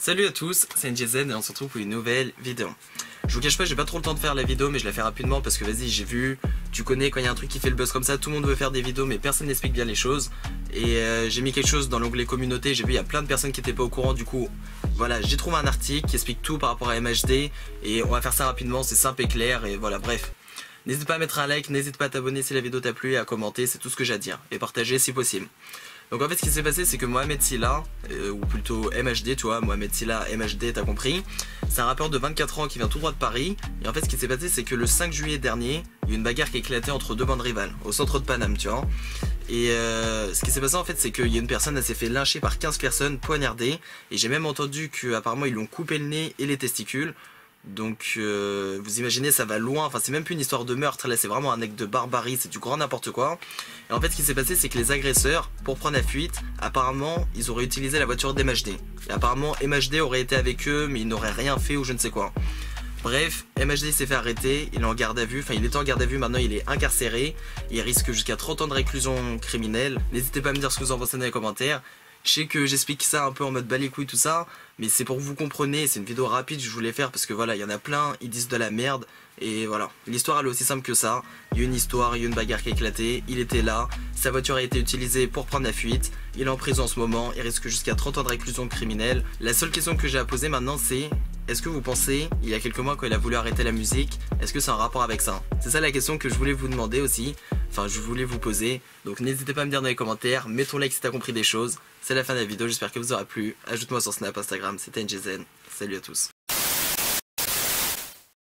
Salut à tous, c'est NGZ et on se retrouve pour une nouvelle vidéo. Je vous cache pas, j'ai pas trop le temps de faire la vidéo mais je la fais rapidement parce que vas-y, j'ai vu, tu connais quand il y a un truc qui fait le buzz comme ça, tout le monde veut faire des vidéos mais personne n'explique bien les choses. Et j'ai mis quelque chose dans l'onglet communauté, j'ai vu il y a plein de personnes qui étaient pas au courant, du coup voilà, j'ai trouvé un article qui explique tout par rapport à MHD et on va faire ça rapidement, c'est simple et clair et voilà, bref. N'hésite pas à mettre un like, n'hésite pas à t'abonner si la vidéo t'a plu et à commenter, c'est tout ce que j'ai à dire, et partager si possible. Donc en fait ce qui s'est passé c'est que Mohamed Silla, ou plutôt MHD, tu vois, Mohamed Silla, MHD, t'as compris. C'est un rappeur de 24 ans qui vient tout droit de Paris. Et en fait ce qui s'est passé c'est que le 5 juillet dernier, il y a eu une bagarre qui a éclaté entre deux bandes rivales, au centre de Paname, tu vois. Et ce qui s'est passé en fait c'est qu'il y a une personne, elle s'est fait lyncher par 15 personnes, poignardée. Et j'ai même entendu qu'apparemment ils lui ont coupé le nez et les testicules. Donc vous imaginez, ça va loin, enfin c'est même plus une histoire de meurtre, là c'est vraiment un acte de barbarie, c'est du grand n'importe quoi. Et en fait ce qui s'est passé c'est que les agresseurs, pour prendre la fuite, apparemment ils auraient utilisé la voiture d'MHD. Et apparemment MHD aurait été avec eux mais il n'aurait rien fait ou je ne sais quoi. Bref, MHD s'est fait arrêter, il est en garde à vue, enfin il était en garde à vue, maintenant il est incarcéré. Il risque jusqu'à 30 ans de réclusion criminelle. N'hésitez pas à me dire ce que vous en pensez dans les commentaires. Je sais que j'explique ça un peu en mode bas les couilles tout ça, mais c'est pour que vous compreniez, c'est une vidéo rapide, je voulais faire parce que voilà, il y en a plein, ils disent de la merde, et voilà. L'histoire elle est aussi simple que ça, il y a une histoire, il y a une bagarre qui a éclaté, il était là, sa voiture a été utilisée pour prendre la fuite, il est en prison en ce moment, il risque jusqu'à 30 ans de réclusion criminelle. La seule question que j'ai à poser maintenant c'est, est-ce que vous pensez, il y a quelques mois quand il a voulu arrêter la musique, est-ce que c'est un rapport avec ça? C'est ça la question que je voulais vous demander aussi, enfin je voulais vous poser, donc n'hésitez pas à me dire dans les commentaires, mets ton like si t'as compris des choses. C'est la fin de la vidéo, j'espère que vous aura plu, ajoute-moi sur Snap, Instagram, c'était NGZ, salut à tous.